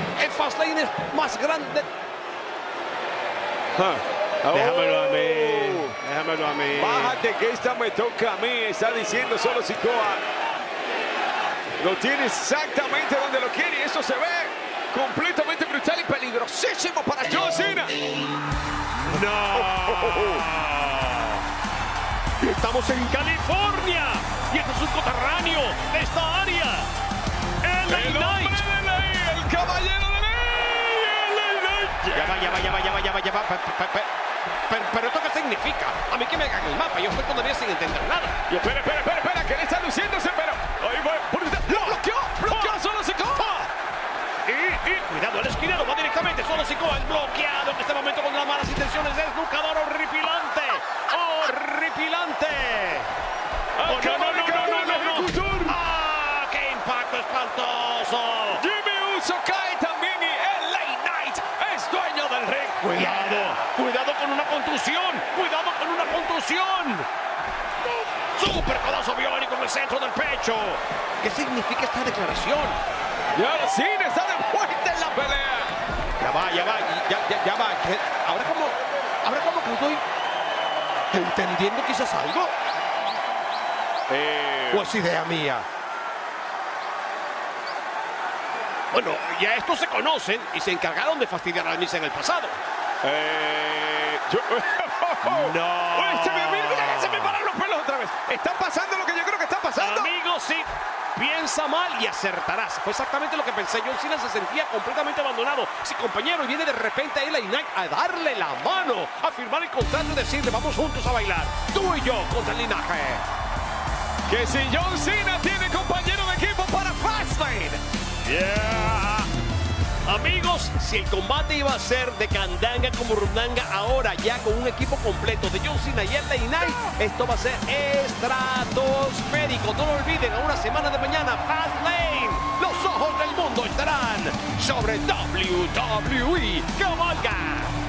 El Fastlane es más grande. Déjamelo a mí. Déjamelo a mí. Bájate que esta me toca a mí, está diciendo Solo Sikoa. Lo tiene exactamente donde lo quiere y eso se ve completamente brutal y peligrosísimo para John Cena. Estamos en California y este es un coterráneo de esta área. LA El hombre Knight. de ley, el caballero de ley, LA Knight. Ya va. Pero ¿esto qué significa? A mí que me hagan el mapa, yo estoy todavía sin entender nada. Y espera, que él está luciéndose, pero ahí va, lo bloqueó Solo Sikoa. Y cuidado, el esquinero va directamente. Solo Sikoa es bloqueado en este momento con las malas intenciones. Es luchador horripilante. ¡Horripilante! Acaba de caer el ejecutor. ¡Ah! ¡Qué impacto espantoso! Jimmy Uso cae también y LA Knight es dueño del ring. Cuidado con una contusión. Cuidado con una contusión. Super codazo biónico en el centro del pecho. ¿Qué significa esta declaración? Y ahora Cena está de vuelta en la pelea. Ya va. Ahora como que estoy entendiendo quizás algo. ¿O es idea mía? Bueno, ya estos se conocen y se encargaron de fastidiar a Miz en el pasado. No. Oye, se me pararon los pelos otra vez. Está pasando lo que yo creo que está pasando. Amigos, sí. Piensa mal y acertarás. Fue exactamente lo que pensé. John Cena se sentía completamente abandonado. Sí, compañero, y viene de repente a LA Knight a darle la mano, a firmar el contrato y decirle, vamos juntos a bailar. Tú y yo contra el linaje. Que si John Cena tiene compañero de equipo para Fastlane. Yeah. Amigos, si el combate iba a ser de Candanga como Rundanga, ahora ya con un equipo completo de John Cena y LA Knight, esto va a ser estratosférico. No lo olviden, a una semana de mañana, Fastlane. Los ojos del mundo estarán sobre WWE. ¡Cabalga!